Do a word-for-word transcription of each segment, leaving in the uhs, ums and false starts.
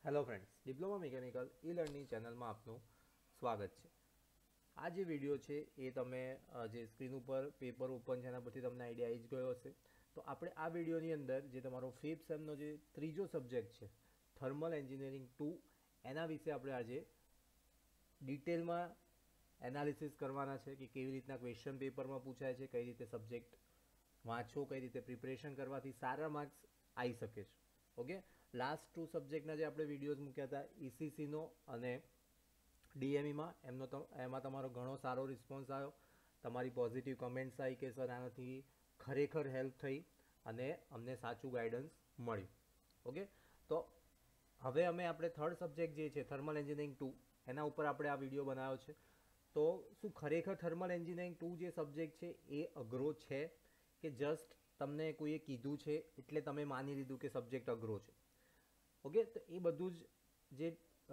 Hello friends, diploma mechanical e learning ચેનલમાં આપનું સ્વાગત છે। આ જે વિડીયો છે એ તમે જે સ્ક્રીન ઉપર પેપર ઓપન છે એના પરથી તમને આઈડિયા આવી જ ગયો હશે। તો આપણે આ વિડીયોની અંદર જે તમારો ફિફ્થ સેમનો જે ત્રીજો સબ્જેક્ટ છે થર્મલ એન્જિનિયરિંગ ટુ, એના વિશે આપણે આજે ડિટેલમાં એનાલિસિસ કરવાના છે કે કેવી રીતના ક્વેશ્ચન પેપરમાં પૂછાય છે, કઈ રીતે સબ્જેક્ટ વાંચો, કઈ રીતે પ્રિપરેશન કરવાથી સારા માર્ક્સ આવી શકે છે। ઓકે, લાસ્ટ ટુ સબ્જેક્ટના જે આપણે વિડીયોઝ મૂક્યા હતા ઈસીસીનો અને ડીએમઈમાં, એમનો તો એમાં તમારો ઘણો સારો રિસ્પોન્સ આવ્યો, તમારી પોઝિટિવ કમેન્ટ્સ આવી કે સર આનાથી ખરેખર હેલ્પ થઈ અને અમને સાચું ગાઈડન્સ મળ્યું। ઓકે, તો હવે અમે આપણે થર્ડ સબ્જેક્ટ જે છે થર્મલ એન્જિનિયરિંગ ટુ, એના ઉપર આપણે આ વિડીયો બનાવ્યો છે। તો શું ખરેખર થર્મલ એન્જિનિયરિંગ ટુ જે સબ્જેક્ટ છે એ અઘરો છે કે જસ્ટ તમને કોઈએ કીધું છે એટલે તમે માની લીધું કે સબ્જેક્ટ અઘરો છે? ઓકે, તો એ બધું જ જે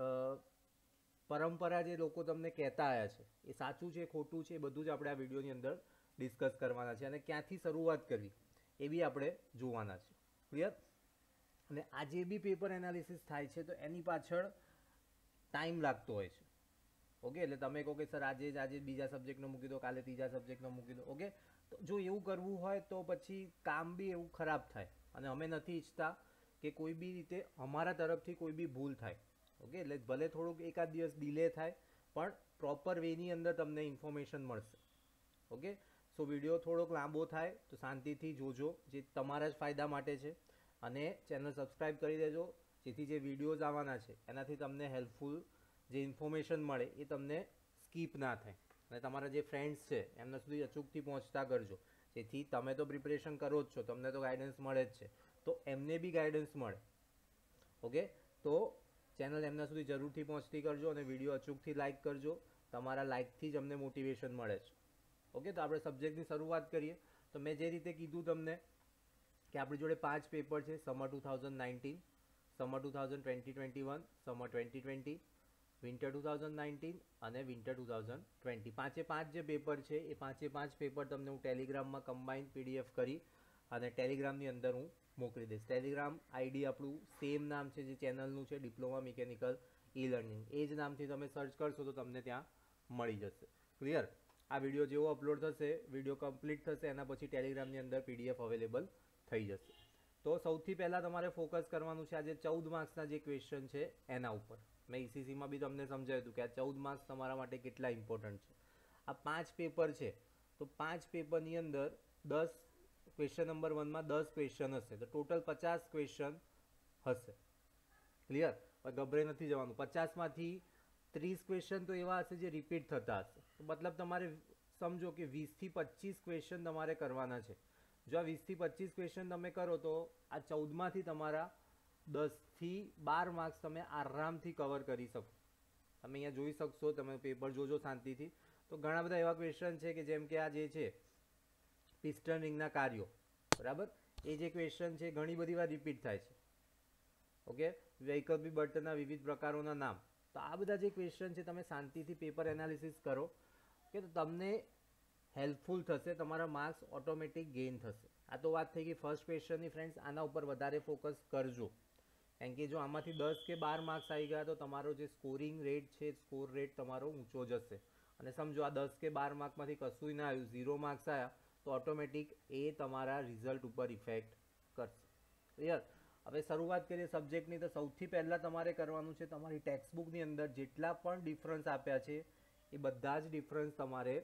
પરંપરા જે લોકો તમને કહેતા આવ્યા છે એ સાચું છે ખોટું છે એ બધું જ આપણે આ વિડીયોની અંદર ડિસ્કસ કરવાના છે અને ક્યાંથી શરૂઆત કરવી એ બી આપણે જોવાના છે। ક્લિયર? અને આ જે બી પેપર એનાલિસિસ થાય છે તો એની પાછળ ટાઈમ લાગતો હોય છે। ઓકે, એટલે તમે કહો કે સર આજે જ આજે બીજા સબ્જેક્ટનો મૂકી દો, કાલે ત્રીજા સબ્જેક્ટનો મૂકી દો। ઓકે, તો જો એવું કરવું હોય તો પછી કામ બી એવું ખરાબ થાય અને અમે નથી ઈચ્છતા કે કોઈ બી રીતે અમારા તરફથી કોઈ બી ભૂલ થાય। ઓકે, એટલે ભલે થોડુંક એકાદ દિવસ ડિલે થાય પણ પ્રોપર વેની અંદર તમને ઇન્ફોર્મેશન મળશે। ઓકે, સો વિડીયો થોડોક લાંબો થાય તો શાંતિથી જોજો, જે તમારા જ ફાયદા માટે છે, અને ચેનલ સબસ્ક્રાઈબ કરી દેજો જેથી જે વિડીયોઝ આવવાના છે એનાથી તમને હેલ્પફુલ જે ઇન્ફોર્મેશન મળે એ તમને સ્કીપ ના થાય અને તમારા જે ફ્રેન્ડ્સ છે એમના સુધી અચૂકથી પહોંચતા કરજો, જેથી તમે તો પ્રિપરેશન કરો જ છો, તમને તો ગાઈડન્સ મળે જ છે, તો એમને બી ગાઈડન્સ મળે। ઓકે, તો ચેનલ એમના સુધી જરૂરથી પહોંચતી કરજો અને વિડીયો અચૂકથી લાઇક કરજો, તમારા લાઇકથી જ અમને મોટિવેશન મળે છે। ઓકે, તો આપણે સબ્જેક્ટની શરૂઆત કરીએ। તો મેં જે રીતે કીધું તમને કે આપણી જોડે પાંચ પેપર છે, summer two thousand nineteen, summer two thousand twenty twenty one, summer twenty twenty, winter two thousand nineteen અને વિન્ટર ટુ થાઉઝન્ડ ટ્વેન્ટી। પાંચે પાંચ જે પેપર છે એ પાંચે પાંચ પેપર તમને હું ટેલિગ્રામમાં કમ્બાઇન પીડીએફ કરી અને ટેલિગ્રામની અંદર હું મોકલી દઈશ। ટેલિગ્રામ આઈડી આપણું સેમ નામ છે જે ચેનલનું છે, ડિપ્લોમા મિકેનિકલ ઈ લર્નિંગ, એ જ નામથી તમે સર્ચ કરશો તો તમને ત્યાં મળી જશે। ક્લિયર? આ વિડીયો જેવો અપલોડ થશે, વિડીયો કમ્પ્લીટ થશે, એના પછી ટેલિગ્રામની અંદર પીડીએફ અવેલેબલ થઈ જશે। તો સૌથી પહેલાં તમારે ફોકસ કરવાનું છે આજે ચૌદ માર્ક્સના જે ક્વેશ્ચન છે એના ઉપર। મેં ઈસીસીમાં બી તમને સમજાવ્યું હતું કે આ ચૌદ માર્ક્સ તમારા માટે કેટલા ઇમ્પોર્ટન્ટ છે। આ પાંચ પેપર છે તો પાંચ પેપરની અંદર દસ ક્વેશ્ચન નંબર વનમાં દસ ક્વેશ્ચન હશે, તો ટોટલ પચાસ ક્વેશ્ચન હશે। ક્લિયર? ગભરે નથી જવાનું, પચાસમાંથી ત્રીસ ક્વેશ્ચન તો એવા હશે જે રિપીટ થતા હશે, તો મતલબ તમારે સમજો કે વીસથી પચીસ ક્વેશ્ચન તમારે કરવાના છે। જો આ વીસથી પચીસ ક્વેશ્ચન તમે કરો તો આ ચૌદમાંથી તમારા દસથી બાર માર્ક્સ તમે આરામથી કવર કરી શકો। તમે અહીંયા જોઈ શકશો, તમે પેપર જોજો શાંતિથી, તો ઘણા બધા એવા ક્વેશ્ચન છે કે જેમ કે આ જે છે પિસ્ટન રિંગના કાર્યો, બરાબર, એ જે ક્વેશ્ચન છે ઘણી બધી વાર રિપીટ થાય છે। ઓકે, વૈકલ્પિક બળતણના વિવિધ પ્રકારોના નામ, તો આ બધા જે ક્વેશ્ચન છે તમે શાંતિથી પેપર એનાલિસિસ કરો કે તો તમને હેલ્પફુલ થશે, તમારા માર્ક્સ ઓટોમેટિક ગેઇન થશે। આ તો વાત થઈ ગઈ ફર્સ્ટ ક્વેશ્ચનની ફ્રેન્ડ્સ, આના ઉપર વધારે ફોકસ કરજો, કારણ કે જો આમાંથી દસ કે બાર માર્ક્સ આવી ગયા તો તમારો જે સ્કોરિંગ રેટ છે, સ્કોર રેટ તમારો ઊંચો જશે। અને સમજો આ દસ કે બાર માર્કમાંથી કશું ના આવ્યું, ઝીરો માર્ક્સ આવ્યા, તો ઓટોમેટિક એ તમારા રિઝલ્ટ ઉપર ઇફેક્ટ કરશે। ક્લિયર? હવે શરૂઆત કરીએ સબ્જેક્ટની। તો સૌથી પહેલાં તમારે કરવાનું છે તમારી ટેક્સ્ટબુકની અંદર જેટલા પણ ડિફરન્સ આપ્યા છે એ બધા જ ડિફરન્સ તમારે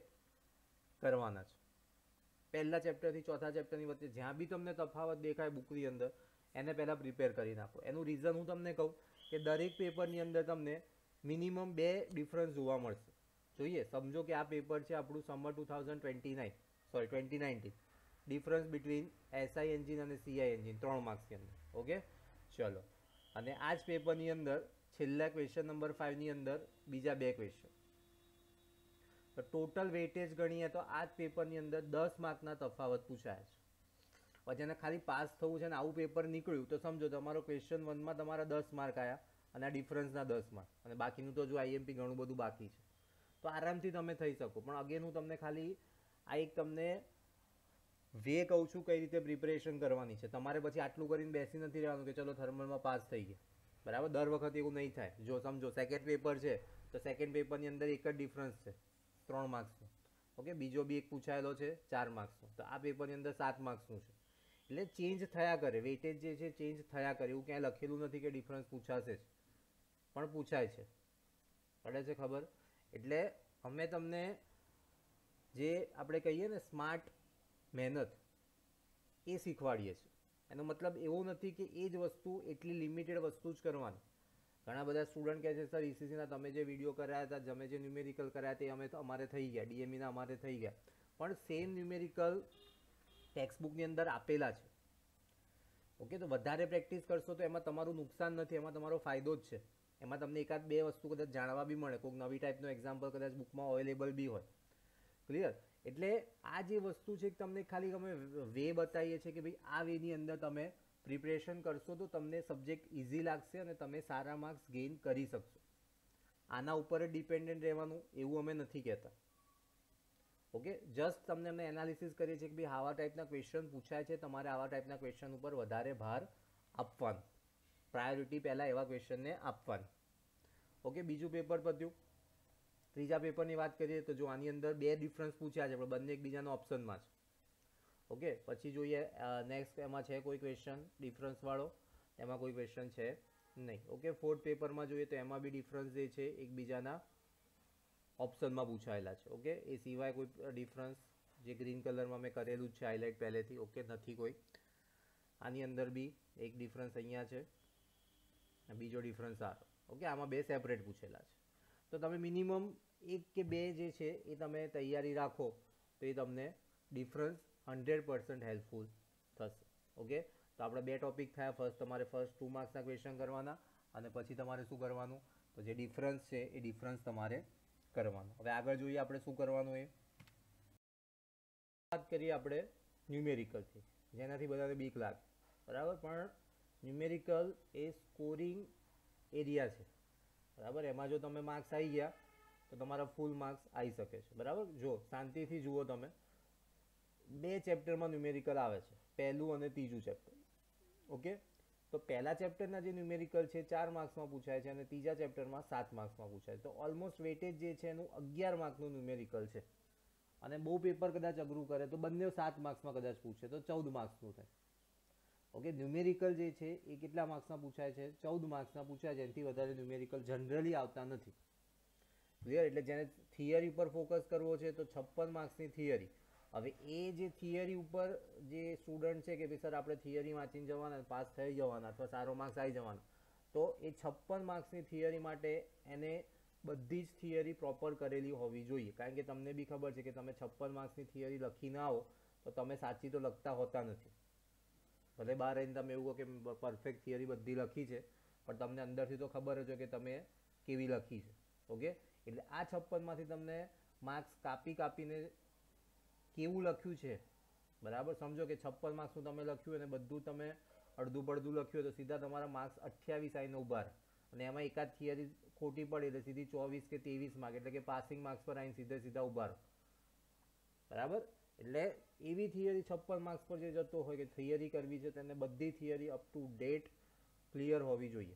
કરવાના છે। પહેલા ચેપ્ટરથી ચોથા ચેપ્ટરની વચ્ચે જ્યાં બી તમને તફાવત દેખાય બુકની અંદર એને પહેલાં પ્રિપેર કરી નાખો। એનું રીઝન હું તમને કહું કે દરેક પેપરની અંદર તમને મિનિમમ બે ડિફરન્સ જોવા મળશે। જોઈએ, સમજો કે આ પેપર છે આપણું summer two thousand twenty nine sorry twenty nineteen, difference between SI engine અને સીઆઈ એન્જિન ત્રણ માર્ક્સની અંદર। ઓકે, ચલો, અને આ જ પેપરની અંદર છેલ્લા ક્વેશ્ચન નંબર ફાઇવની અંદર બીજા બે ક્વેશ્ચન, તો ટોટલ વેટેજ ગણીએ તો આ જ પેપરની અંદર દસ માર્કના તફાવત પૂછાયા છે। પછી એને ખાલી પાસ થવું છે ને આવું પેપર નીકળ્યું તો સમજો તમારો ક્વેશ્ચન વનમાં તમારા દસ માર્ક આવ્યા અને આ ડિફરન્સના દસ માર્ક, અને બાકીનું તો જો આઈએમપી ઘણું બધું બાકી છે, તો આરામથી તમે થઈ શકો। પણ અગેન હું તમને ખાલી આ એક તમને વે કહું છું કઈ રીતે પ્રિપરેશન કરવાની છે। તમારે પછી આટલું કરીને બેસી નથી રહેવાનું કે ચલો થર્મલમાં પાસ થઈ ગયા। બરાબર, દર વખતે એવું નહીં થાય. જો સમજો સેકન્ડ પેપર છે તો સેકન્ડ પેપરની અંદર એક જ ડિફરન્સ છે ત્રણ માર્ક્સનો. ઓકે, બીજો બી એક પૂછાયેલો છે ચાર માર્ક્સનો, તો આ પેપરની અંદર સાત માર્ક્સનું છે. એટલે ચેન્જ થયા કરે, વેટેજ જે છે ચેન્જ થયા કરે. એવું ક્યાંય લખેલું નથી કે ડિફરન્સ પૂછાશે જ, પણ પૂછાય છે. પડે છે ખબર? એટલે અમે તમને જે આપણે કહીએ ને સ્માર્ટ મહેનત એ શીખવાડીએ છીએ. એનો મતલબ એવો નથી કે એ જ વસ્તુ એટલી લિમિટેડ વસ્તુ જ કરવાની. ઘણા બધા સ્ટુડન્ટ કહે છે સર ઈસીસીના તમે જે વિડીયો કરાયા હતા, તમે જે ન્યુમેરિકલ કરાયા તે અમે અમારે થઈ ગયા, ડીએમઈના અમારે થઈ ગયા, પણ સેમ ન્યુમેરિકલ ટેક્સ્ટબુકની અંદર આપેલા છે. ઓકે, તો વધારે પ્રેક્ટિસ કરશો તો એમાં તમારું નુકસાન નથી, એમાં તમારો ફાયદો જ છે. એમાં તમને એકાદ બે વસ્તુ કદાચ જાણવા બી મળે, કોઈક નવી ટાઈપનું એક્ઝામ્પલ કદાચ બુકમાં અવેલેબલ બી હોય. ક્લિયર? એટલે આ જે વસ્તુ છે તમને ખાલી અમે વે બતાવીએ છીએ કે ભાઈ આ વેની અંદર તમે પ્રિપરેશન કરશો તો તમને સબ્જેક્ટ ઇઝી લાગશે અને તમે સારા માર્ક્સ ગેઇન કરી શકશો. આના ઉપર જ ડિપેન્ડન્ટ રહેવાનું એવું અમે નથી કહેતા. ઓકે, જસ્ટ તમને અમે એનાલિસિસ કરીએ છીએ કે ભાઈ આવા ટાઈપના ક્વેશ્ચન પૂછાય છે, તમારે આવા ટાઈપના ક્વેશ્ચન ઉપર વધારે ભાર આપવાનો, પ્રાયોરિટી પહેલાં એવા ક્વેશ્ચનને આપવાની. ઓકે, બીજું પેપર પત્યું. ત્રીજા પેપરની વાત કરીએ તો જો આની અંદર બે ડિફરન્સ પૂછ્યા છે, પણ બંને એકબીજાના ઓપ્શનમાં છે. ઓકે, પછી જોઈએ નેક્સ્ટ એમાં છે કોઈ ક્વેશ્ચન ડિફરન્સવાળો, એમાં કોઈ ક્વેશ્ચન છે નહીં. ઓકે, ફોર્થ પેપરમાં જોઈએ તો એમાં બી ડિફરન્સ જે છે એકબીજાના ઓપ્શનમાં પૂછાયેલા છે. ઓકે, એ સિવાય કોઈ ડિફરન્સ જે ગ્રીન કલરમાં મેં કરેલું જ છે હાઇલાઇટ પહેલેથી. ઓકે, નથી કોઈ. આની અંદર બી એક ડિફરન્સ અહીંયા છે, બીજો ડિફરન્સ આ. ઓકે, આમાં બે સેપરેટ પૂછેલા છે. તો તમે મિનિમમ એક કે બે જે છે એ તમે તૈયારી રાખો તો એ તમને ડિફરન્સ હંડ્રેડ પર્સન્ટ હેલ્પફુલ થશે. ઓકે, તો આપણે બે ટોપિક થયા. ફર્સ્ટ તમારે ફર્સ્ટ ટુ માર્ક્સના ક્વેશ્ચન કરવાના અને પછી તમારે શું કરવાનું, તો જે ડિફરન્સ છે એ ડિફરન્સ તમારે કરવાનું. હવે આગળ જોઈએ આપણે શું કરવાનું એ વાત કરીએ આપણે ન્યુમેરિકલથી, જેનાથી બધાને બીક લાગે. બરાબર, પણ ન્યુમેરિકલ એ સ્કોરિંગ એરિયા છે. બરાબર, એમાં જો તમે માર્ક્સ આવી ગયા તો તમારા ફૂલ માર્ક્સ આવી શકે છે. બરાબર, જો શાંતિથી જુઓ તમે, બે ચેપ્ટરમાં ન્યુમેરિકલ આવે છે, પહેલું અને ત્રીજું ચેપ્ટર. ઓકે, તો પહેલા ચેપ્ટરના જે ન્યુમેરિકલ છે ચાર માર્ક્સમાં પૂછાય છે અને ત્રીજા ચેપ્ટરમાં સાત માર્ક્સમાં પૂછાય છે. તો ઓલમોસ્ટ વેટેજ જે છે એનું અગિયાર માર્કનું ન્યુમેરિકલ છે. અને બહુ પેપર કદાચ અઘરું કરે તો બંને સાત માર્ક્સમાં કદાચ પૂછે તો ચૌદ માર્ક્સનું થાય. ઓકે, ન્યુમેરિકલ જે છે એ કેટલા માર્ક્સના પૂછાય છે? ચૌદ માર્ક્સના પૂછાય છે. એનાથી વધારે ન્યુમેરિકલ જનરલી આવતા નથી. ક્લિયર? એટલે જેને થિયરી પર ફોકસ કરવો છે તો છપ્પન માર્ક્સની થિયરી. હવે એ જે થિયરી ઉપર જે સ્ટુડન્ટ છે કે ભાઈ સર આપણે થિયરી વાંચીને જવાના, પાસ થઈ જવાના અથવા સારો માર્ક્સ આવી જવાના, તો એ છપ્પન માર્ક્સની થિયરી માટે એને બધી જ થિયરી પ્રોપર કરેલી હોવી જોઈએ. કારણ કે તમને બી ખબર છે કે તમે છપ્પન માર્ક્સની થિયરી લખીને આવો તો તમે સાચી તો લખતા હોતા નથી. ભલે બહાર રહીને તમે એવું કહો કે પરફેક્ટ થિયરી બધી લખી છે, પણ તમને અંદરથી તો ખબર જ હોય કે તમે કેવી લખી છે. ઓકે, એટલે આ છપ્પનમાંથી તમને માર્ક્સ કાપી કાપીને કેવું લખ્યું છે, બરાબર સમજો કે છપ્પન માર્ક્સનું તમે લખ્યું અને બધું તમે અડધું પડધું લખ્યું તો સીધા તમારા માર્ક્સ અઠ્યાવીસ આવીને ઉભા રહે. અને એમાં એકાદ થિયરી ખોટી પડી એટલે સીધી ચોવીસ કે ત્રેવીસ માર્ક, એટલે કે પાસિંગ માર્ક્સ પર આવીને સીધે સીધા ઉભા રહો. બરાબર, એટલે એવી થિયરી છપ્પન માર્ક્સ પર જે જતો હોય કે થિયરી કરવી છે તેને બધી theory up to date clear હોવી જોઈએ.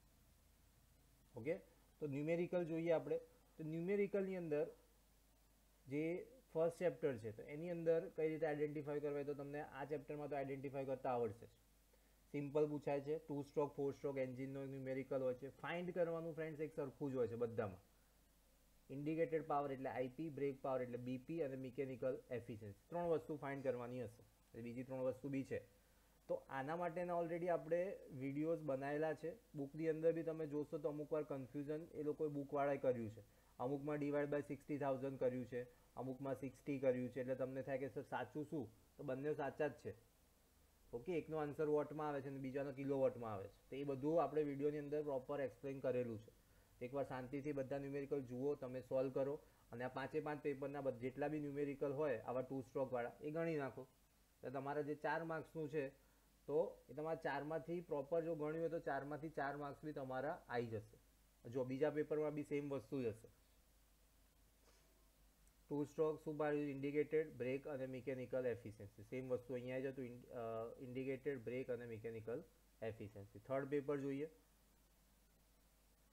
ઓકે, તો ન્યુમેરિકલ જોઈએ આપણે. તો ન્યુમેરિકલની અંદર જે ફર્સ્ટ ચેપ્ટર છે તો એની અંદર કઈ રીતે આઈડેન્ટિફાઈ કરવા, તો તમને આ ચેપ્ટરમાં તો આઈડેન્ટિફાઈ કરતા આવડશે. સિમ્પલ પૂછાય છે, ટુ સ્ટ્રોક ફોર સ્ટ્રોક એન્જિનનો ન્યુમેરિકલ હોય છે. ફાઇન્ડ કરવાનું ફ્રેન્ડ્સ એક સરખું જ હોય છે બધામાં. ઇન્ડિકેટેડ પાવર એટલે આઈપી, બ્રેક પાવર એટલે બીપી અને મિકેનિકલ એફિશિયન્સી, ત્રણ વસ્તુ ફાઇન્ડ કરવાની હશે. બીજી ત્રણ વસ્તુ બી છે. તો આના માટેના ઓલરેડી આપણે વિડીયોઝ બનાવેલા છે. બુકની અંદર બી તમે જોશો તો અમુક વાર કન્ફ્યુઝન એ લોકોએ બુકવાળાએ કર્યું છે. અમુકમાં ડિવાઈડ બાય સિક્સટી થાઉઝન્ડ કર્યું છે, અમુકમાં સિક્સટી કર્યું છે. એટલે તમને થાય કે સર સાચું શું, તો બંને સાચા જ છે. ઓકે, એકનો આન્સર વોટમાં આવે છે અને બીજાનો કિલો વોટમાં આવે છે. તો એ બધું આપણે વિડીયોની અંદર પ્રોપર એક્સપ્લેન કરેલું છે. એકવાર શાંતિથી બધા ન્યુમેરિકલ જુઓ, તમે સોલ્વ કરો અને આ પાંચે પાંચ પેપરના જેટલા બી ન્યુમેરિકલ હોય આવા ટુ સ્ટ્રોકવાળા એ ગણી નાખો. તો તમારા જે ચાર માર્ક્સનું છે તો એ તમારા ચારમાંથી પ્રોપર જો ગણ્યું હોય તો ચારમાંથી ચાર માર્ક્સ બી તમારા આવી જશે. જો બીજા પેપરમાં બી સેમ વસ્તુ જ હશે. ટુ સ્ટ્રોક શું પાડ્યું? ઇન્ડિકેટેડ, બ્રેક અને મિકેનિકલ એફિશિયન્સી. સેમ વસ્તુ અહીંયા આવી જતું, ઇન્ડિકેટેડ, બ્રેક અને મિકેનિકલ એફિશિયન્સી. થર્ડ પેપર જોઈએ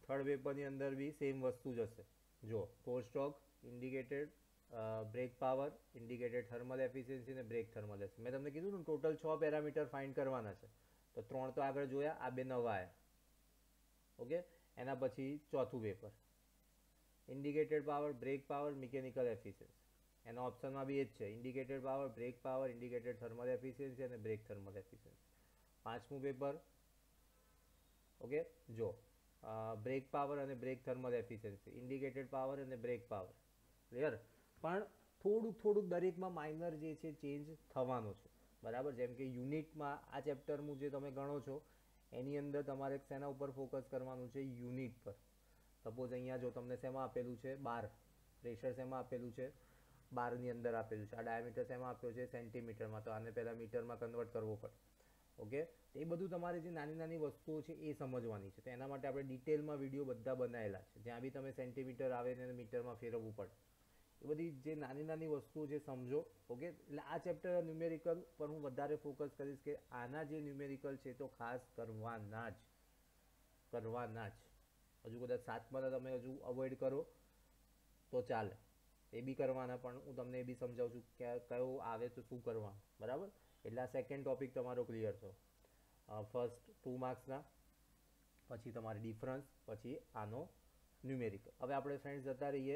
થર્ડ પેપરની અંદર બી સેમ વસ્તુ જ હશે. જો four stroke, indicated brake power, indicated thermal efficiency અને બ્રેક થર્મલ એફિશિયન્સી. મેં તમને કીધું ને ટોટલ છ પેરામીટર ફાઇન્ડ કરવાના છે. તો ત્રણ તો આગળ જોયા, આ બે નવા આવ્યા. ઓકે, એના પછી ચોથું paper indicated power, brake power, mechanical efficiency. એના ઓપ્શનમાં બી એ જ છે, indicated power, brake power, indicated thermal efficiency અને બ્રેક થર્મલ એફિશિયન્સી. પાંચમું પેપર ઓકે, જો બ્રેક પાવર અને brake thermal efficiency, indicated power અને બ્રેક પાવર. ક્લિયર? પણ થોડુંક થોડુંક દરેકમાં માઇનર જે છે ચેન્જ થવાનો છે. બરાબર? જેમ કે યુનિટમાં આ ચેપ્ટરનું જે તમે ગણો છો એની અંદર તમારે શેના ઉપર ફોકસ કરવાનું છે? યુનિટ પર. સપોઝ અહીંયા જો તમને શેમાં આપેલું છે? બાર. પ્રેશર શેમાં આપેલું છે? બારની અંદર આપેલું છે. આ ડાયામીટર શેમાં આપ્યો છે? સેન્ટીમીટરમાં. તો આને પહેલાં મીટરમાં કન્વર્ટ કરવો પડે. ઓકે, એ બધું તમારે જે નાની નાની વસ્તુઓ છે એ સમજવાની છે. તો એના માટે આપણે ડિટેલમાં વિડીયો બધા બનાવેલા છે, જ્યાં બી તમે સેન્ટીમીટર આવે ને મીટરમાં ફેરવવું પડે. એ બધી જે નાની નાની વસ્તુઓ છે સમજો. ઓકે, એટલે આ ચેપ્ટર ન્યુમેરિકલ પર હું વધારે ફોકસ કરીશ કે આના જે ન્યુમેરિકલ છે તો ખાસ કરવાના જ કરવાના જ. હજુ કદાચ સાતમાના તમે હજુ અવોઇડ કરો તો ચાલે, એ બી કરવાના, પણ હું તમને એ બી સમજાવું છું કે કયો આવે તો શું કરવાનું. બરાબર? એટલે આ સેકન્ડ ટોપિક તમારો ક્લિયર થયો. ફર્સ્ટ ટુ માર્ક્સના, પછી તમારી ડિફરન્સ, પછી આનો ન્યુમેરિકલ. હવે આપણે ફ્રેન્ડ્સ જતા રહીએ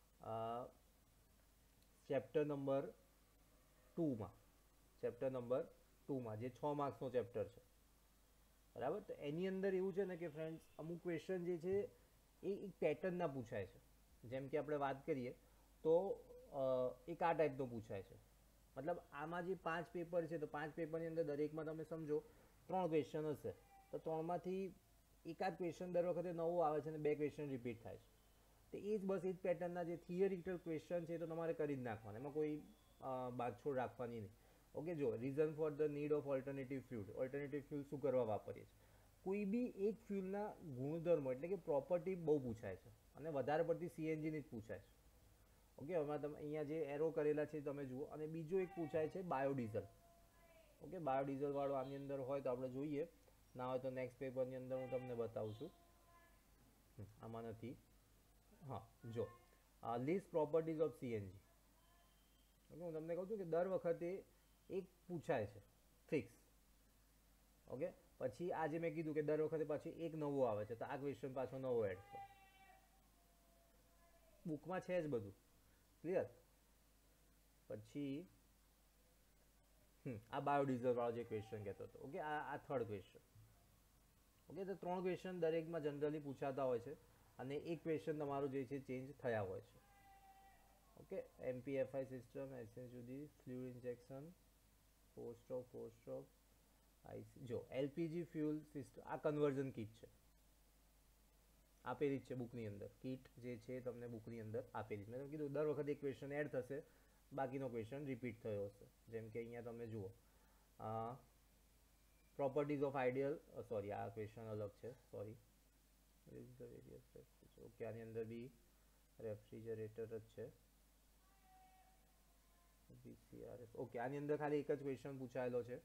ચેપ્ટર નંબર ટુમાં. ચેપ્ટર નંબર ટુમાં જે છ માર્ક્સનો ચેપ્ટર છે. બરાબર? તો એની અંદર એવું છે ને કે ફ્રેન્ડ્સ અમુક ક્વેશ્ચન જે છે એ એક પેટર્નના પૂછાય છે. જેમ કે આપણે વાત કરીએ તો એક આ ટાઈપનો પૂછાય છે. મતલબ આમાં જે પાંચ પેપર છે તો પાંચ પેપરની અંદર દરેકમાં તમે સમજો ત્રણ ક્વેશ્ચન હશે. તો ત્રણમાંથી એકાદ ક્વેશ્ચન દર વખતે નવો આવે છે અને બે ક્વેશ્ચન રિપીટ થાય છે. તો એ જ બસ એ જ પેટર્નના જે થિયરિકલ ક્વેશ્ચન છે તો તમારે કરી જ નાખવાના, એમાં કોઈ બાદછોડ રાખવાની નહીં. ઓકે, જો reason for the need of alternative fuel. Alternative fuel શું કરવા વાપરીએ છીએ? કોઈ બી એક ફ્યુલના ગુણધર્મો એટલે કે પ્રોપર્ટી બહુ પૂછાય છે અને વધારે પડતી સીએનજીની જ પૂછાય છે. ઓકે, હવે તમે અહીંયા જે એરો કરેલા છે તમે જુઓ. અને બીજો એક પૂછાય છે બાયોડીઝલ. ઓકે, બાયોડીઝલ વાળો આની અંદર હોય તો આપણે જોઈએ, ના હોય તો નેક્સ્ટ પેપરની અંદર હું તમને બતાવું છું. આમાં નથી. હા, જો list properties of CNG. Okay, હું તમને કહું છું કે દર વખતે એક પૂછાય છે ફિક્સ. ઓકે, પછી આજે મેં કીધું કે દર વખતે પાછી એક નવો આવે છે, તો આ ક્વેશ્ચન પાછો નવો એડ છે. બુકમાં છે જ બધું ક્લિયર. પછી હમ આ બાયોડીઝલ વાળો જે ક્વેશ્ચન કહેતો હતો. ઓકે, આ આ થર્ડ ક્વેશ્ચન. ઓકે, તો ત્રણ ક્વેશ્ચન દરેકમાં જનરલી પૂછાતા હોય છે અને એક ક્વેશ્ચન તમારું જે છે ચેન્જ થયા હોય છે. ઓકે, એમપીએફઆઈ સિસ્ટમ, એસએન જુદી, fluid injection, four stroke, four stroke, IC. જો એલપીજી ફ્યુલ સિસ્ટમ, આ કન્વર્ઝન કીટ છે, આપેલી જ છે બુકની અંદર. કીટ જે છે તમને બુકની અંદર આપેલી છે. મેં તમને કીધું દર વખતે એક ક્વેશ્ચન એડ થશે, બાકીનો ક્વેશ્ચન રિપીટ થયો હશે. જેમ કે અહીંયા તમે જુઓ પ્રોપર્ટીઝ ઓફ આઈડિયલ, સોરી આ ક્વેશ્ચન અલગ છે, સોરી. ઓકે, આની અંદર બી રેફ્રિજરેટર જ છે. બીસીઆરએસ. ઓકે, આની અંદર ખાલી એક જ ક્વેશ્ચન પૂછાયેલો છે.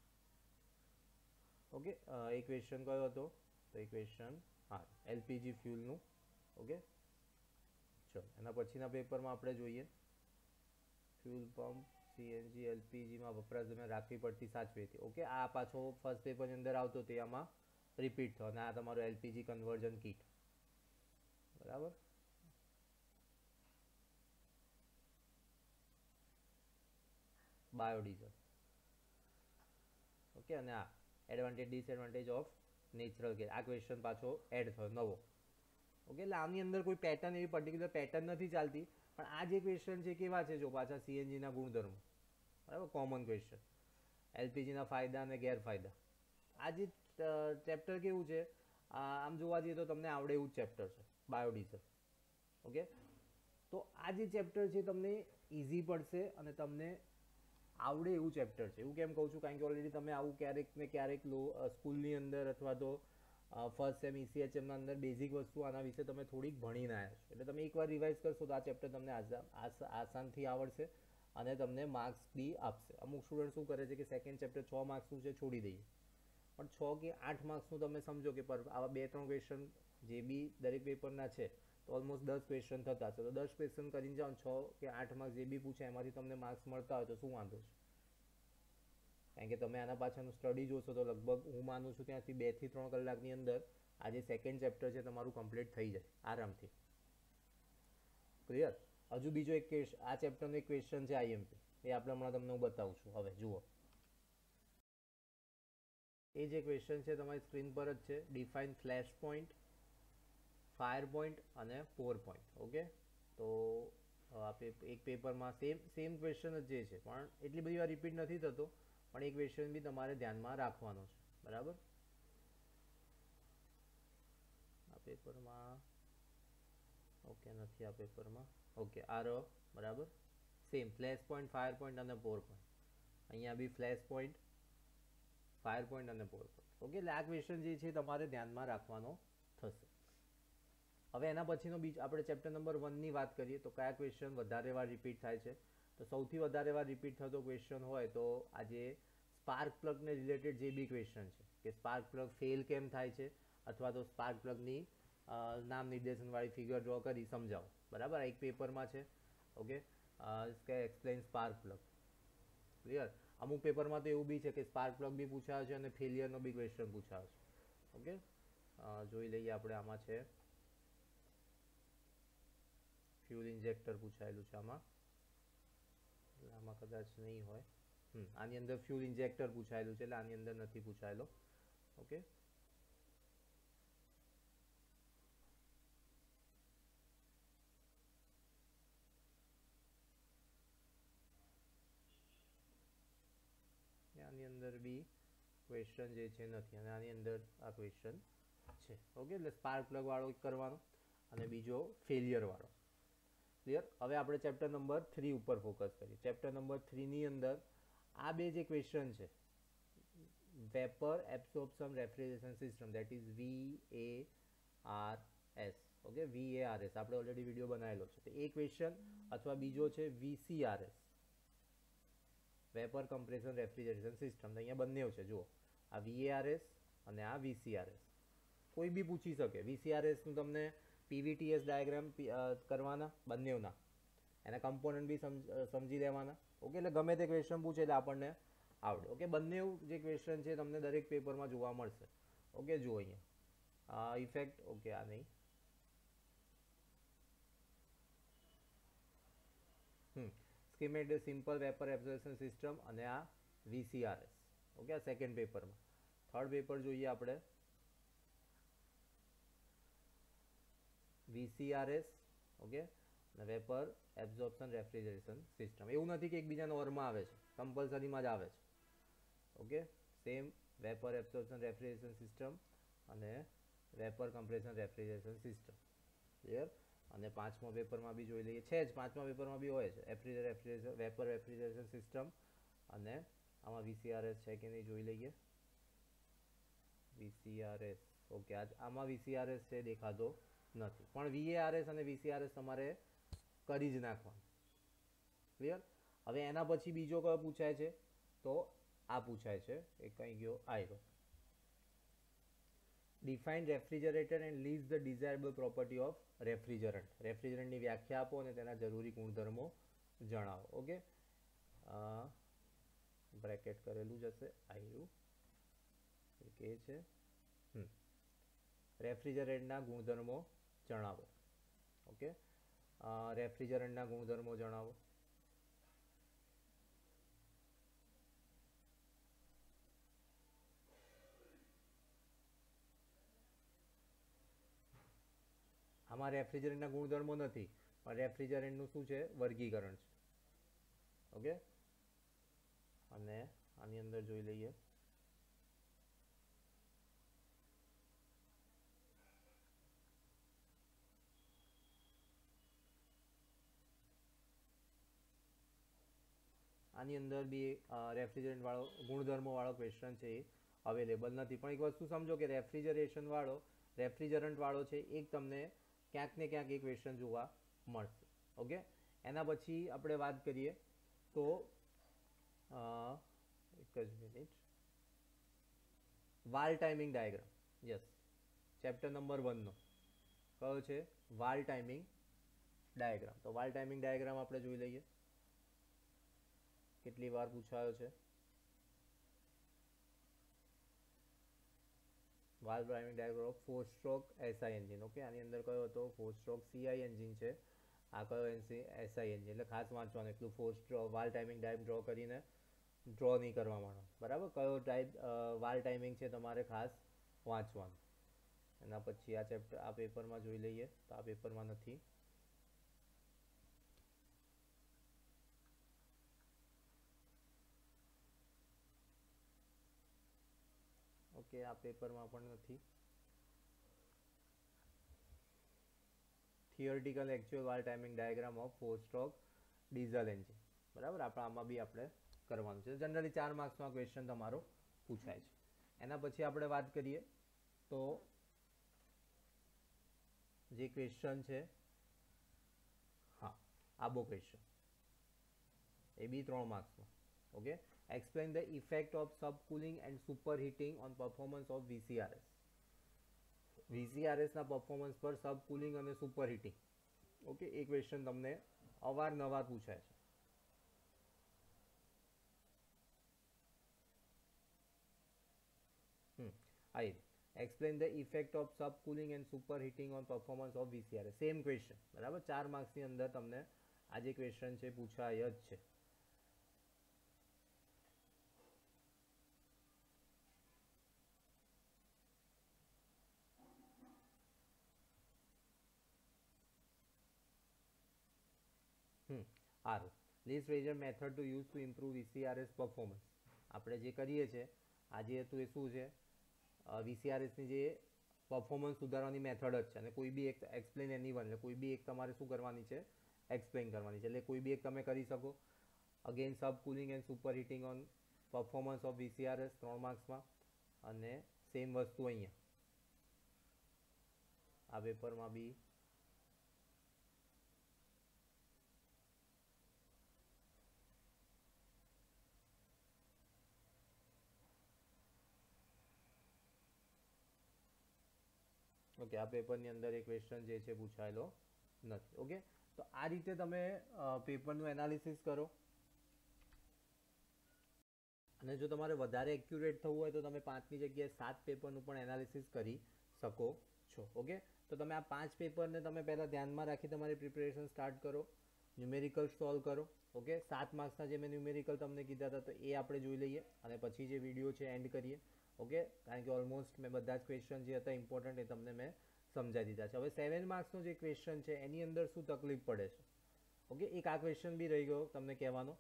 ઓકે, એ ક્વેશ્ચન કયો હતો? તો એ ક્વેશ્ચન હા એલપીજી ફ્યુલનું. ઓકે, ચલો એના પછીના પેપરમાં આપણે જોઈએ ફ્યુલ પંપ, સીએનજી, એલપીજીમાં વપરાશ દરમિયાન રાખવી પડતી સાચવેતી. ઓકે, આ પાછો ફર્સ્ટ પેપરની અંદર આવતો તે આમાં રિપીટ થયો અને આ તમારો એલપીજી કન્વર્ઝન કીટ. બરાબર? બાયોડીઝલ. ઓકે, અને આ advantage disadvantage of natural gas. આ ક્વેશ્ચન પાછો એડ થયો નવો. ઓકે, એટલે આની અંદર કોઈ પેટર્ન એવી પર્ટિક્યુલર પેટર્ન નથી ચાલતી, પણ આ જે ક્વેશ્ચન છે કેવા છે? જો પાછા સીએનજીના ગુણધર્મો. બરાબર? Common question. એલપીજીના ફાયદા અને ગેરફાયદા. આ જે ચેપ્ટર કેવું છે, આમ જોવા જઈએ તો તમને આવડે એવું જ ચેપ્ટર છે બાયોડીઝલ. ઓકે, તો આ જે ચેપ્ટર છે તમને ઇઝી પડશે અને તમને આવડે એવું ચેપ્ટર છે. એવું કેમ કહું છું? કારણ કે ઓલરેડી તમે આવું ક્યારેક ને ક્યારેક લો સ્કૂલની અંદર અથવા તો ફર્સ્ટ સેમ ઈસીએચએમના અંદર બેઝિક વસ્તુ આના વિશે તમે થોડીક ભણીને આવ્યા છો. એટલે તમે એકવાર રિવાઇઝ કરશો તો આ ચેપ્ટર તમને આસાનથી આવડશે અને તમને માર્ક્સ બી આપશે. અમુક સ્ટુડન્ટ શું કરે છે કે સેકન્ડ ચેપ્ટર છ માર્ક્સનું છે છોડી દઈએ, પણ છ કે આઠ માર્ક્સનું તમે સમજો કે પર આવા બે ત્રણ ક્વેશ્ચન જે બી દરેક પેપરના છે તો ઓલમોસ્ટ દસ ક્વેશ્ચન થતા છે, તો દસ ક્વેશ્ચન કરીને જાઓ છ કે આઠ માર્ક્સ જે બી પૂછે એમાંથી તમને માર્ક્સ મળતા હોય તો શું વાંધો છે? કારણ કે તમે આના પાછળનું સ્ટડી જોશો તો લગભગ હું માનું છું ત્યાંથી બે થી ત્રણ કલાકની અંદર આ જે સેકન્ડ ચેપ્ટર છે તમારું કમ્પ્લીટ થઈ જાય આરામથી. ક્લિયર? હજુ બીજો એક આ ચેપ્ટરનો એક ક્વેશ્ચન છે આઈએમપી, એ આપણે હમણાં તમને હું બતાવું છું. હવે જુઓ, એ જે ક્વેશ્ચન છે તમારી સ્ક્રીન પર જ છે. Define flash point, fire point અને પોર પોઈન્ટ. ઓકે, તો એક પેપરમાં સેમ સેમ ક્વેશ્ચન જ જે છે પણ એટલી બધી વાર રિપીટ નથી થતો, પણ એ ક્વેશ્ચન બી તમારે ધ્યાનમાં રાખવાનો છે. બરાબર? આ પેપરમાં ઓકે નથી, આ પેપરમાં ઓકે આ રહ્યો. બરાબર, same flash point, fire point અને પોર પોઈન્ટ. અહીંયા બી ફ્લેશ પોઈન્ટ, ફાયર પોઈન્ટ અને પોર પોઈન્ટ. ઓકે, એટલે આ ક્વેશ્ચન જે છે તમારે ધ્યાનમાં રાખવાનો થશે. હવે એના પછીનો બીજ આપણે ચેપ્ટર નંબર વનની વાત કરીએ તો કયા ક્વેશ્ચન વધારે વાર રિપીટ થાય છે? તો સૌથી વધારે વાર રિપીટ થતો ક્વેશ્ચન હોય તો આજે સ્પાર્ક પ્લગને રિલેટેડ જે બી ક્વેશ્ચન છે કે સ્પાર્ક પ્લગ ફેલ કેમ થાય છે, અથવા તો સ્પાર્ક પ્લગની નામ નિર્દેશનવાળી ફિગર ડ્રો કરી સમજાવો. બરાબર, એક પેપરમાં છે. Okay, explain spark plug. Clear? અમુક પેપરમાં તો એવું બી છે કે સ્પાર્ક પ્લગ બી પૂછાયો છે અને ફેલિયરનો બી ક્વેશ્ચન પૂછાયો છે. ઓકે, જોઈ લઈએ આપણે. આમાં છે ફ્યુલ ઇન્જેક્ટર પૂછાયેલું છે આમાં, આમાં કદાચ નહીં હોય. હમ આની અંદર ફ્યુલ ઇન્જેક્ટર પૂછાયેલું છે એટલે આની અંદર નથી પૂછાયેલો. ઓકે, આની અંદર બી ક્વેશ્ચન જે છે નથી, અને આની અંદર આ ક્વેશ્ચન છે. ઓકે, એટલે સ્પાર્ક પ્લગ વાળો કરવાનો અને બીજો ફેલિયર વાળો. ક્લિયર? હવે આપણે ચેપ્ટર નંબર થ્રી ઉપર ફોકસ કરીએ. ચેપ્ટર નંબર થ્રીની અંદર આ બે જે ક્વેશ્ચન છે, vapour absorption refrigeration system, that is V A R S. Okay, V A R S આપણે ઓલરેડી વિડીયો બનાવેલો છે. તો એ ક્વેશ્ચન અથવા બીજો છે VCRS, vapour compression refrigeration system. અહીંયા બંને છે, જુઓ, આ વીએઆરએસ અને આ વીસીઆરએસ. કોઈ બી પૂછી શકે. વીસીઆરએસનું તમને પીવીટીએસ ડાયાગ્રામ કરવાના બંનેના, એના કમ્પોનન્ટ બી સમજી લેવાના. ઓકે, એટલે ગમે તે ક્વેશ્ચન પૂછે એટલે આપણને આવડે. ઓકે, બંને જે ક્વેશ્ચન છે તમને દરેક પેપરમાં જોવા મળશે. ઓકે, જુઓ અહીંયા ઇફેક્ટ. ઓકે, આ નહીં. Hmm schematic simple vapour absorption system અને આ વીસીઆરએસ. ઓકે, આ સેકન્ડ પેપરમાં. થર્ડ પેપર જોઈએ આપણે VCRS. Okay, vapour absorption refrigeration system. એવું નથી કે એકબીજાનો ઓરમાં આવે છે, કમ્પલસરીમાં જ આવે છે. Okay, same vapour absorption refrigeration system અને vapour compression refrigeration system. Clear? અને પાંચમા પેપરમાં બી જોઈ લઈએ, છે જ પાંચમા પેપરમાં બી હોય છે રેફ્રિજરેશન વેપર રેફ્રિજરેશન સિસ્ટમ, અને આમાં વીસીઆરએસ છે કે નહીં જોઈ લઈએ. વીસીઆરએસ. ઓકે, આમાં વીસીઆરએસ છે દેખાતો નથી, પણ વીએઆરએસ અને વીસીઆરએસ તમારે કરી જ નાખવાનું. ક્લિયર? હવે એના પછી બીજો કયો પૂછાય છે તો આ પૂછાય છે, એ કઈ ગયો આવ્યો. Define refrigerator and list the desirable property of refrigerant. રેફ્રિજરન્ટની વ્યાખ્યા આપો અને તેના જરૂરી ગુણધર્મો જણાવો. ઓકે, બ્રેકેટ કરેલું જ હશે, આવ્યું કે છે હમ રેફ્રિજરન્ટના ગુણધર્મો જણાવો. ઓકે, રેફ્રિજરન્ટના ગુણધર્મો જણાવો. આમાં રેફ્રિજરન્ટના ગુણધર્મો નથી, પણ રેફ્રિજરન્ટનું શું છે, વર્ગીકરણ છે. ઓકે, અને આની અંદર જોઈ લઈએ. આની અંદર બી રેફ્રિજરન્ટ વાળો ગુણધર્મો વાળો ક્વેશ્ચન છે એ અવેલેબલ નથી. પણ એક વસ્તુ સમજો કે રેફ્રિજરેશન વાળો રેફ્રિજરન્ટ વાળો છે એક તમને ક્યાંક ને ક્યાંક એક ક્વેશ્ચન જોવા મળશે. ઓકે, એના પછી આપણે વાત કરીએ તો એક જ minute, valve timing diagram. Yes, chapter number વનનો કયો છે? Valve timing diagram. તો વાલ ટાઈમિંગ ડાયાગ્રામ આપણે જોઈ લઈએ કેટલી વાર પૂછાયો છે. Valve timing diagram of four stroke SI engine. Okay, આની અંદર કયો હતો? ફોર સ્ટ્રોક સીઆઈ એન્જિન છે. આ કયો એસઆઈ એન્જિન, એટલે ખાસ વાંચવાનું. એટલું four stroke valve timing diagram draw કરીને ડ્રો નહીં કરવા માંડો, બરાબર. કયો ટાઈપ વાલ ટાઈમિંગ છે તમારે ખાસ વાંચવાનું. એના પછી આ ચેપ્ટર આ પેપરમાં જોઈ લઈએ. તો આ પેપરમાં નથી. ઓકે, આ પેપરમાં પણ નથી. Theoretical actual valve timing diagram of four stroke diesel engine, બરાબર. આપણે આમાં બી આપણે કરવાનું છે. જનરલી ચાર માર્ક્સનો ક્વેશ્ચન તમારો પૂછાય છે. એના પછી આપણે વાત કરીએ તો જે ક્વેશ્ચન છે, હા, આબો ક્વેશ્ચન એ બી ત્રણ માર્ક્સમાં. Okay, explain the effect of subcooling and superheating on performance of VCRS. VCRS ના પરફોર્મન્સ પર સબકુલિંગ અને સુપરહીટિંગ. ઓકે, એ ક્વેશ્ચન તમને અવારનવાર પૂછાય છે. Hmm I explain the effect of subcooling and superheating on performance of VCRS. Same question, બરાબર. ચાર માર્ક્સની અંદર તમને આ જે ક્વેશ્ચન છે પૂછાય જ છે. હમ સારું. લીસ્ટ વેજર method to use to improve VCRS performance. આપણે જે કરીએ છીએ આજે હતું એ શું છે? વીસીઆરએસની જે પરફોર્મન્સ સુધારવાની મેથડ જ છે. અને કોઈ બી એક એક્સપ્લેન એની વન, એટલે કોઈ બી એક તમારે શું કરવાની છે? એક્સપ્લેન કરવાની છે. એટલે કોઈ બી એક તમે કરી શકો. Again subcooling and superheating on performance of VCRS ત્રણ માર્ક્સમાં. અને સેમ વસ્તુ અહીંયા આ પેપરમાં બી ઓકે, આ પેપરની અંદર એ ક્વેશ્ચન જે છે પૂછાયેલો નથી. ઓકે, તો આ રીતે તમે પેપરનું એનાલિસિસ કરો. અને જો તમારે વધારે એક્યુરેટ થવું હોય તો તમે પાંચની જગ્યાએ સાત પેપરનું પણ એનાલિસિસ કરી શકો છો. ઓકે, તો તમે આ પાંચ પેપરને તમે પહેલાં ધ્યાનમાં રાખી તમારી પ્રિપેરેશન સ્ટાર્ટ કરો. ન્યુમેરિકલ સોલ્વ કરો. ઓકે, સાત માર્ક્સના જે મેં ન્યુમેરિકલ તમને કીધા હતા તો એ આપણે જોઈ લઈએ. અને પછી જે વિડીયો છે એન્ડ કરીએ. ઓકે, કારણ કે ઓલમોસ્ટ મેં બધા જ ક્વેશ્ચન જે હતા ઇમ્પોર્ટન્ટ એ તમને મેં સમજાવી દીધા છે. હવે સેવન માર્ક્સનો જે ક્વેશ્ચન છે એની અંદર શું તકલીફ પડે છે? ઓકે, એક આ ક્વેશ્ચન બી રહી ગયો તમને કહેવાનો.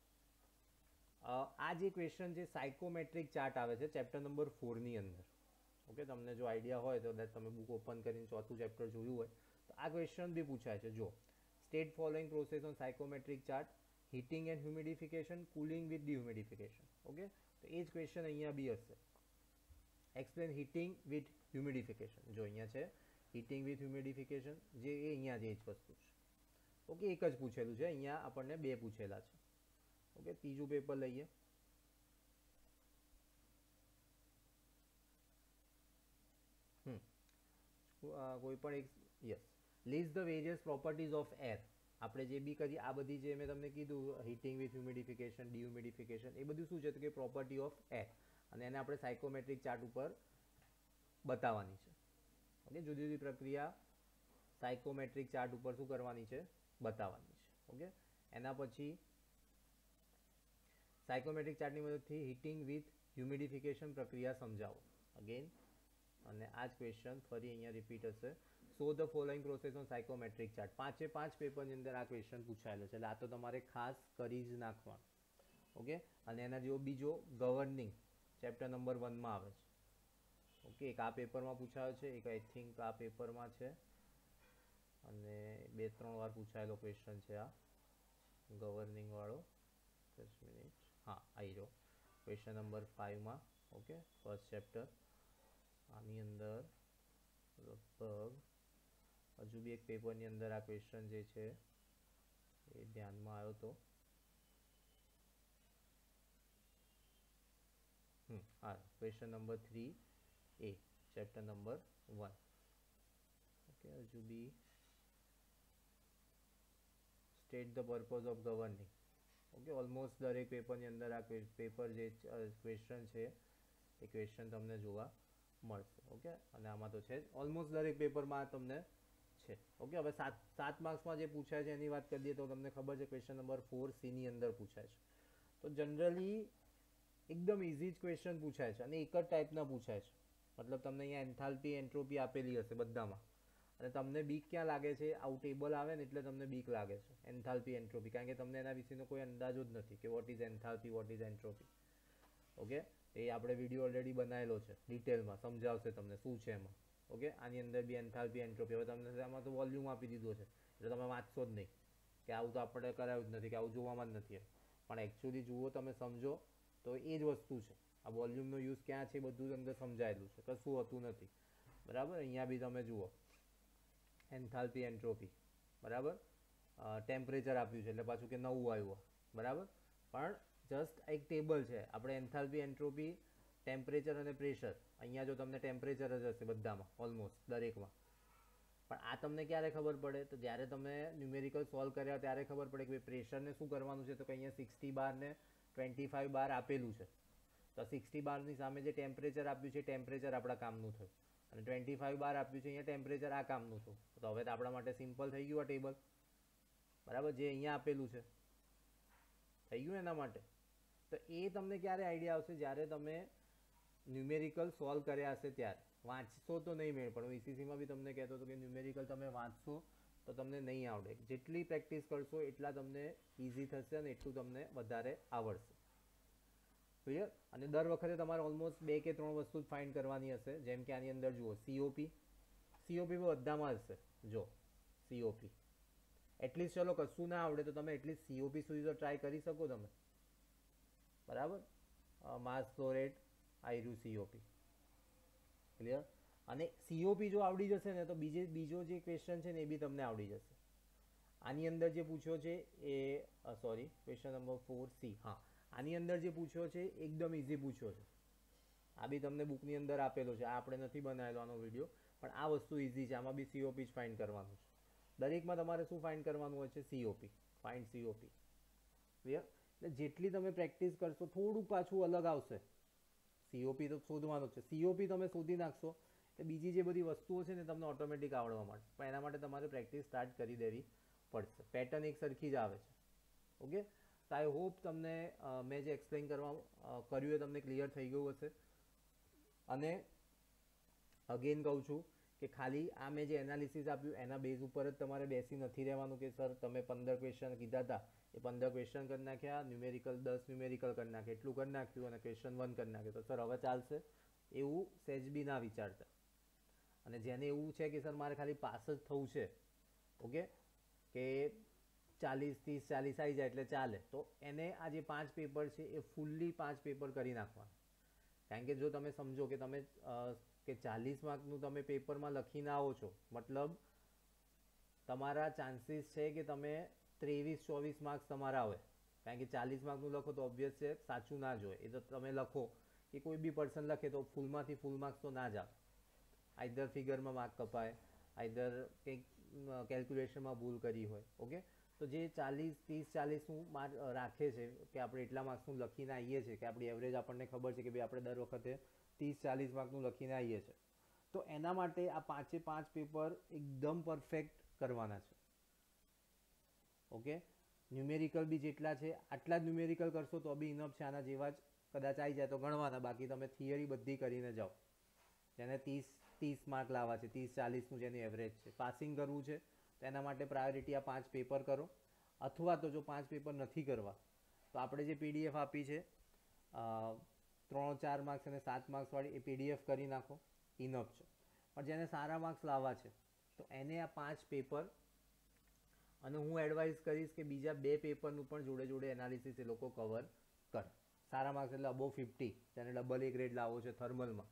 આ જે ક્વેશ્ચન છે સાયકોમેટ્રિક ચાર્ટ આવે છે ચેપ્ટર નંબર ફોરની અંદર. ઓકે, તમને જો આઈડિયા હોય તો તમે બુક ઓપન કરીને ચોથું ચેપ્ટર જોયું હોય તો આ ક્વેશ્ચન બી પૂછાય છે. જો state following process on psychometric chart, heating and humidification, cooling with dehumidification. Okay, તો એ જ ક્વેશ્ચન અહીંયા બી હશે. Explain heating with humidification. જો અહીંયા છે હીટિંગ વિથ હ્યુમિડિફિકેશન, જે એ અહીંયા જે જ વસ્તુ છે. ઓકે, એક જ પૂછેલું છે. અહીંયા આપણને બે પૂછેલા છે. ઓકે, ત્રીજું પેપર લઈએ. હમ કોઈ પણ એક yes list the various properties of air. આપણે જે બી કરી આ બધી જે મેં તમને કીધું હીટિંગ વિથ હ્યુમિડિફિકેશન, ડિહ્યુમિડિફિકેશન, એ બધું શું છે તો કે પ્રોપર્ટી ઓફ એર. અને એને આપણે સાયકોમેટ્રિક ચાર્ટ ઉપર બતાવવાની છે. ઓકે, જુદી જુદી પ્રક્રિયા સાયકોમેટ્રિક ચાર્ટ ઉપર શું કરવાની છે? બતાવવાની છે. ઓકે, એના પછી સાયકોમેટ્રિક ચાર્ટની મદદથી હીટિંગ વિથ હ્યુમિડિફિકેશન પ્રક્રિયા સમજાવો. અગેન અને આ જ ક્વેશ્ચન ફરી અહીંયા રિપીટ હશે. So the following process on psychometric chart. પાંચે પાંચ પેપરની અંદર આ ક્વેશ્ચન પૂછાયેલો છે. એટલે આ તો તમારે ખાસ કરી જ નાખવાનું. ઓકે, અને એના જેવો બીજો ગવર્નિંગ ચેપ્ટર નંબર વનમાં આવે છે. ઓકે, એક આ પેપરમાં પૂછાયો છે, એક આઈ થિંક આ પેપરમાં છે, અને બે ત્રણ વાર પૂછાયેલો ક્વેશ્ચન છે આ ગવર્નિંગ વાળો. દસ મિનિટ. હા, આવી રહ્યો ક્વેશ્ચન નંબર ફાઇવમાં. Okay, first chapter. આની અંદર લગભગ હજુ બી એક પેપરની અંદર આ ક્વેશ્ચન જે છે એ ધ્યાનમાં આવ્યો તો હમ હા ક્વેશ્ચન નંબર થ્રી એ ચેપ્ટર નંબર વન. ઓકે, બીજું બી state the purpose of governing. Okay, almost દરેક પેપરની અંદર આ પેપર જે ક્વેશ્ચન છે એ ક્વેશ્ચન તમને જોવા મળશે. ઓકે, અને આમાં તો છે જ ઓલમોસ્ટ દરેક પેપરમાં તમને છે. ઓકે, હવે સાત સાત માર્ક્સમાં જે પૂછાય છે એની વાત કરી દઈએ તો તમને ખબર છે ક્વેશ્ચન નંબર ફોર સીની અંદર પૂછાય છે. તો જનરલી એકદમ ઇઝી જ ક્વેશ્ચન પૂછાય છે અને એક જ ટાઈપના પૂછાય છે. મતલબ તમને અહીંયા એન્થાલ્પી એન્ટ્રોપી આપેલી હશે બધામાં, અને તમને બીક ક્યાં લાગે છે? આવું ટેબલ આવે ને એટલે તમને બીક લાગે છે એન્થાલ્પી એન્ટ્રોપી, કારણ કે તમને એના વિશેનો કોઈ અંદાજો જ નથી કે what is enthalpy, what is entropy. Okay, એ આપણે વિડીયો ઓલરેડી બનાવેલો છે, ડિટેલમાં સમજાવશે તમને શું છે એમાં. ઓકે, આની અંદર બી એન્થાલ્પી એન્ટ્રોપી. હવે તમને આમાં તો વોલ્યુમ આપી દીધો છે એટલે તમે વાંચશો જ નહીં કે આવું તો આપણે કરાયું જ નથી, કે આવું જોવામાં જ નથી. પણ એકચ્યુઅલી જુઓ, તમે સમજો તો એ જ વસ્તુ છે. આ વોલ્યુમનો યુઝ ક્યાં છે બધું અંદર સમજાયેલું છે, કશું હોતું નથી. બરાબર, અહીંયા બી તમે જુઓ એન્થાલ્પી એન્ટ્રોપી, બરાબર, ટેમ્પરેચર આપ્યું છે એટલે પાછું કે નવું આવ્યું. બરાબર, પણ જસ્ટ એક ટેબલ છે. આપણે એન્થાલ્પી એન્ટ્રોપી, ટેમ્પરેચર અને પ્રેશર, અહીંયા જો તમને ટેમ્પરેચર જ હશે બધામાં, ઓલમોસ્ટ દરેકમાં. પણ આ તમને ક્યારે ખબર પડે? તો જ્યારે તમે ન્યુમેરિકલ સોલ્વ કર્યા ત્યારે ખબર પડે કે પ્રેશરને શું કરવાનું છે. તો કે અહીંયા સિક્સટી બાર ને ટ્વેન્ટી ફાઈવ બાર આપેલું છે, તો સિક્સટી બારની સામે જે ટેમ્પરેચર આપ્યું છે ટેમ્પરેચર આપણા કામનું થયું, અને ટ્વેન્ટી ફાઈવ બાર આપ્યું છે અહીંયા ટેમ્પરેચર આ કામનું થયું. તો હવે તો આપણા માટે સિમ્પલ થઈ ગયું આ ટેબલ. બરાબર, જે અહીંયા આપેલું છે થઈ ગયું એના માટે. તો એ તમને ક્યારે આઈડિયા આવશે? જ્યારે તમે ન્યુમેરિકલ સોલ્વ કર્યા હશે ત્યારે. વાંચશો તો નહીં મેળ, પણ હું ઈસીસીમાં બી તમને કહેતો હતો કે ન્યુમેરિકલ તમે વાંચશો તો તમને નહીં આવડે. જેટલી પ્રેક્ટિસ કરશો એટલા તમને ઇઝી થશે અને એટલું તમને વધારે આવડશે. ક્લિયર? અને દર વખતે તમારે ઓલમોસ્ટ બે કે ત્રણ વસ્તુ જ ફાઇન્ડ કરવાની હશે. જેમ કે આની અંદર જુઓ સીઓપી, સીઓપી બધામાં હશે. જો સીઓપી એટલીસ્ટ, ચલો કશું ના આવડે તો તમે એટલીસ્ટ સીઓપી સુધી તો ટ્રાય કરી શકો તમે. બરાબર, માસ ફ્લો રેટ આયરુ સીઓપી. ક્લિયર? અને સીઓપી જો આવડી જશે ને તો બીજે બીજો જે ક્વેશ્ચન છે ને એ બી તમને આવડી જશે. આની અંદર જે પૂછ્યો છે એ sorry question number four C, હા, આની અંદર જે પૂછ્યો છે એકદમ ઇઝી પૂછ્યો છે. આ બી તમને બુકની અંદર આપેલો છે, આ આપણે નથી બનાવેલો આનો વિડીયો, પણ આ વસ્તુ ઇઝી છે. આમાં બી સીઓપી જ ફાઇન્ડ કરવાનું છે. દરેકમાં તમારે શું ફાઇન્ડ કરવાનું હોય છે? સીઓપી. Find COP. ક્લિયર? એટલે જેટલી તમે પ્રેક્ટિસ કરશો થોડુંક પાછું અલગ આવશે. સીઓપી તો શોધવાનું છે. સીઓપી તમે શોધી નાખશો એટલે બીજી જે બધી વસ્તુઓ છે ને તમને ઓટોમેટિક આવડવા માંડશે. પણ એના માટે તમારે પ્રેક્ટિસ સ્ટાર્ટ કરી દેવી પડશે. પેટર્ન એક સરખી જ આવે છે. ઓકે, તો આઈ હોપ તમને મેં જે એક્સપ્લેન કરવા કર્યું એ તમને ક્લિયર થઈ ગયું હશે. અને અગેન કહું છું કે ખાલી આ મેં જે એનાલિસિસ આપ્યું એના બેઝ ઉપર જ તમારે બેસી નથી રહેવાનું કે સર તમે પંદર ક્વેશ્ચન કીધા હતા એ પંદર ક્વેશ્ચન કરી નાખ્યા, ન્યુમેરિકલ દસ ન્યુમેરિકલ કરી નાખ્યા, એટલું કરી નાખ્યું અને ક્વેશ્ચન વન કરી નાખ્યું તો સર હવે ચાલશે, એવું સહેજ બી ના વિચારતા. અને જેને એવું છે કે સર મારે ખાલી પાસ જ થવું છે, ઓકે, કે ચાલીસ ત્રીસ ચાલીસ આવી જાય એટલે ચાલે, તો એને આ જે પાંચ પેપર છે એ ફૂલ્લી પાંચ પેપર કરી નાખવાના. કારણ કે જો તમે સમજો કે તમે કે ચાલીસ માર્કનું તમે પેપરમાં લખીને આવો છો, મતલબ તમારા ચાન્સીસ છે કે તમે ત્રેવીસ ચોવીસ માર્ક્સ તમારા આવે. કારણ કે ચાલીસ માર્કનું લખો તો ઓબ્વિયસ છે સાચું ના જોઈએ. એ તો તમે લખો કે કોઈ બી પર્સન લખે તો ફૂલમાંથી ફૂલ માર્ક્સ તો ના જ આવે. આઈધર ફિગરમાં માર્ક કપાય, આઈધર કંઈક કેલ્ક્યુલેશનમાં ભૂલ કરી હોય. ઓકે, તો જે ચાલીસ ત્રીસ ચાલીસનું માર્ક રાખે છે કે આપણે એટલા માર્ક્સનું લખીને આવીએ છીએ, કે આપણી એવરેજ આપણને ખબર છે કે ભાઈ આપણે દર વખતે ત્રીસ ચાલીસ માર્કનું લખીને આવીએ છીએ, તો એના માટે આ પાંચે પાંચ પેપર એકદમ પરફેક્ટ કરવાના છે. ઓકે, ન્યુમેરિકલ બી જેટલા છે આટલા જ ન્યુમેરિકલ કરશો તો બી ઇનફ છે. આના જેવા જ કદાચ આવી જાય તો ગણવાના, બાકી તમે થિયરી બધી કરીને જાઓ. જેને ત્રીસ ત્રીસ માર્ક લાવવા છે, ત્રીસ ચાલીસનું જેની એવરેજ છે, પાસિંગ કરવું છે તો એના માટે પ્રાયોરિટી આ પાંચ પેપર કરો. અથવા તો જો પાંચ પેપર નથી કરવા તો આપણે જે પીડીએફ આપી છે ત્રણ ચાર માર્ક્સ અને સાત માર્ક્સવાળી, એ પીડીએફ કરી નાખો, ઇનફ છે. પણ જેને સારા માર્ક્સ લાવવા છે તો એને આ પાંચ પેપર, અને હું એડવાઇસ કરીશ કે બીજા બે પેપરનું પણ જોડે જોડે એનાલિસિસ એ લોકો કવર કરે. સારા માર્ક્સ એટલે અબોવ ફિફ્ટી, જેને ડબલ એ ગ્રેડ લાવો છે થર્મલમાં.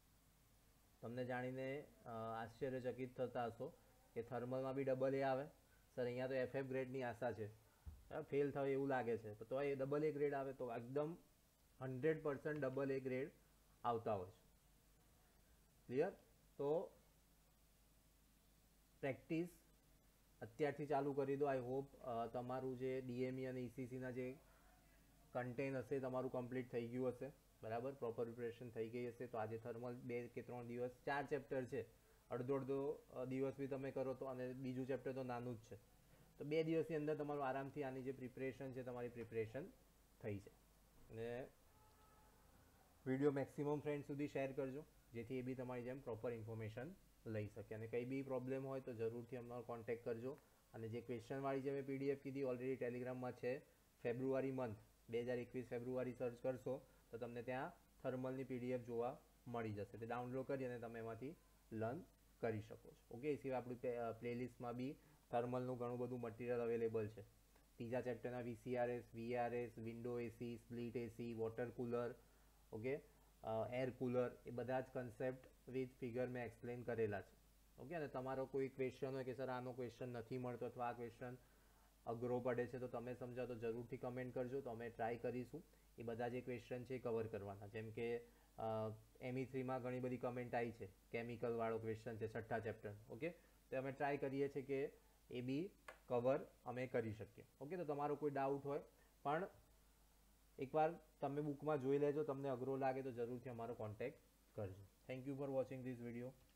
તમને જાણીને આશ્ચર્યચકિત થતા હશો કે થર્મલમાં બી ડબલ એ આવે. સર અહીંયા તો એફ એફ ગ્રેડની આશા છે, ફેલ થાય એવું લાગે છે, તો એ ડબલ એ ગ્રેડ આવે તો એકદમ hundred percent double A grade આવતા હોય છે. ક્લિયર? તો પ્રેક્ટિસ અત્યારથી ચાલુ કરી દો. આઈ હોપ તમારું જે ડીએમઈ અને ઈસીસીના જે કન્ટેન્ટ હશે તમારું કમ્પ્લીટ થઈ ગયું હશે, બરાબર, પ્રોપર પ્રિપરેશન થઈ ગઈ હશે. તો આજે થર્મલ બે કે ત્રણ દિવસ, ચાર ચેપ્ટર છે, અડધો અડધો દિવસ બી તમે કરો તો, અને બીજું ચેપ્ટર તો નાનું જ છે, તો બે દિવસની અંદર તમારું આરામથી આની જે પ્રિપરેશન છે તમારી પ્રિપરેશન થઈ છે. અને વિડીયો મેક્સિમમ ફ્રેન્ડ સુધી શેર કરજો, જેથી એ બી તમારી જેમ પ્રોપર ઇન્ફોર્મેશન લઈ શકે. અને કંઈ બી પ્રોબ્લેમ હોય તો જરૂરથી અમારો કોન્ટેક્ટ કરજો. અને જે ક્વેશ્ચનવાળી જે મેં પીડીએફ કીધી ઓલરેડી ટેલિગ્રામમાં છે. ફેબ્રુઆરી મંથ બે હજાર એકવીસ ફેબ્રુઆરી સર્ચ કરશો તો તમને ત્યાં થર્મલની પીડીએફ જોવા મળી જશે. તે ડાઉનલોડ કરી અને તમે એમાંથી લર્ન કરી શકો છો. ઓકે, એ સિવાય આપણી પ્લેલિસ્ટમાં બી થર્મલનું ઘણું બધું મટીરિયલ અવેલેબલ છે. ત્રીજા ચેપ્ટરના VCRS, VRS, window AC, split AC, water cooler, okay, air cooler, એ બધા જ કન્સેપ્ટ વિથ ફિગર મેં એક્સપ્લેન કરેલા છે. ઓકે, અને તમારો કોઈ ક્વેશ્ચન હોય કે સર આનો ક્વેશ્ચન નથી મળતો અથવા આ ક્વેશ્ચન અઘરો પડે છે તો તમે સમજાવો તો જરૂરથી કમેન્ટ કરજો, તો અમે ટ્રાય કરીશું એ બધા જે ક્વેશ્ચન છે એ કવર કરવાના. જેમ કે એમઈ થ્રીમાં ઘણી બધી કમેન્ટ આવી છે, કેમિકલવાળો ક્વેશ્ચન છે છઠ્ઠા ચેપ્ટર. ઓકે, તો અમે ટ્રાય કરીએ છીએ કે એ બી કવર અમે કરી શકીએ. ઓકે, તો તમારો કોઈ ડાઉટ હોય પણ એકવાર તમે બુકમાં જોઈ લેજો, તમને અઘરો લાગે તો જરૂરથી અમારો કોન્ટેક્ટ કરજો. Thank you for watching this video.